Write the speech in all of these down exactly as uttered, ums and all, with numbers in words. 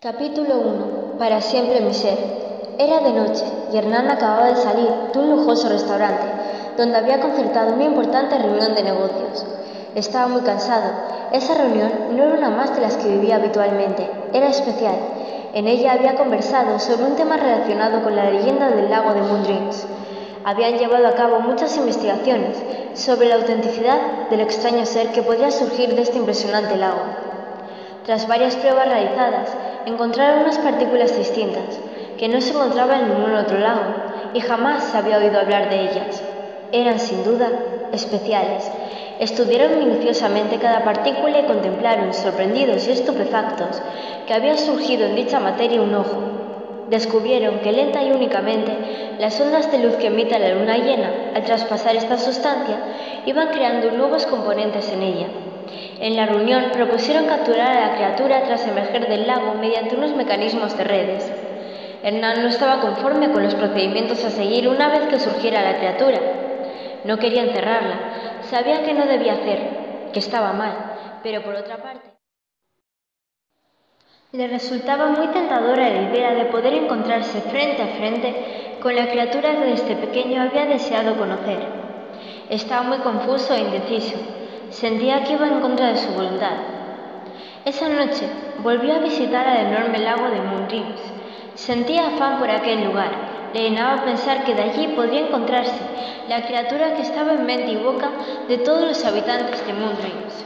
Capítulo uno. Para siempre mi ser. Era de noche y Hernán acababa de salir de un lujoso restaurante donde había concertado una importante reunión de negocios. Estaba muy cansado. Esa reunión no era una más de las que vivía habitualmente, era especial. En ella había conversado sobre un tema relacionado con la leyenda del lago de Moondreams. Habían llevado a cabo muchas investigaciones sobre la autenticidad del extraño ser que podría surgir de este impresionante lago. Tras varias pruebas realizadas, encontraron unas partículas distintas, que no se encontraban en ningún otro lago, y jamás se había oído hablar de ellas. Eran, sin duda, especiales. Estudiaron minuciosamente cada partícula y contemplaron, sorprendidos y estupefactos, que había surgido en dicha materia un ojo. Descubrieron que lenta y únicamente las ondas de luz que emite la luna llena, al traspasar esta sustancia, iban creando nuevos componentes en ella. En la reunión propusieron capturar a la criatura tras emerger del lago mediante unos mecanismos de redes. Hernán no estaba conforme con los procedimientos a seguir una vez que surgiera la criatura. No quería encerrarla, sabía que no debía hacer, que estaba mal, pero por otra parte le resultaba muy tentadora la idea de poder encontrarse frente a frente con la criatura que desde pequeño había deseado conocer. Estaba muy confuso e indeciso. Sentía que iba en contra de su voluntad. Esa noche volvió a visitar el enorme lago de Moondreams. Sentía afán por aquel lugar. Le llenaba pensar que de allí podría encontrarse la criatura que estaba en mente y boca de todos los habitantes de Moondreams.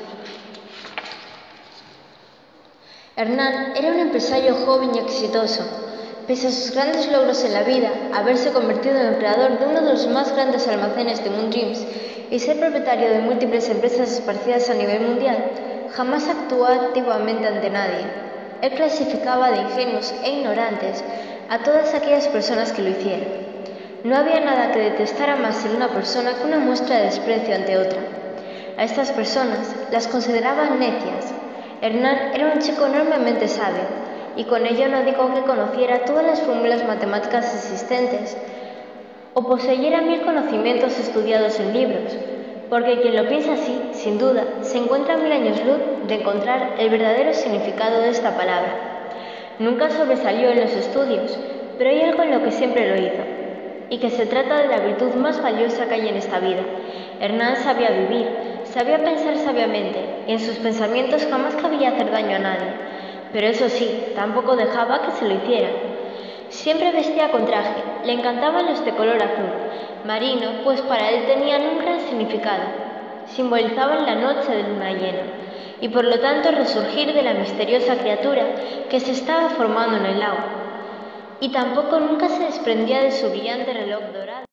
Hernán era un empresario joven y exitoso. Pese a sus grandes logros en la vida, haberse convertido en empleador de uno de los más grandes almacenes de Moondreams y ser propietario de múltiples empresas esparcidas a nivel mundial, jamás actuó activamente ante nadie. Él clasificaba de ingenuos e ignorantes a todas aquellas personas que lo hicieran. No había nada que detestara más en una persona que una muestra de desprecio ante otra. A estas personas las consideraban necias. Hernán era un chico enormemente sabio, y con ello no digo que conociera todas las fórmulas matemáticas existentes o poseyera mil conocimientos estudiados en libros, porque quien lo piensa así, sin duda, se encuentra a mil años luz de encontrar el verdadero significado de esta palabra. Nunca sobresalió en los estudios, pero hay algo en lo que siempre lo hizo, y que se trata de la virtud más valiosa que hay en esta vida. Hernán sabía vivir, sabía pensar sabiamente, y en sus pensamientos jamás cabía hacer daño a nadie, pero eso sí, tampoco dejaba que se lo hicieran. Siempre vestía con traje, le encantaban los de color azul, marino, pues para él tenían un gran significado. Simbolizaban la noche de luna llena, y por lo tanto el resurgir de la misteriosa criatura que se estaba formando en el lago. Y tampoco nunca se desprendía de su brillante reloj dorado.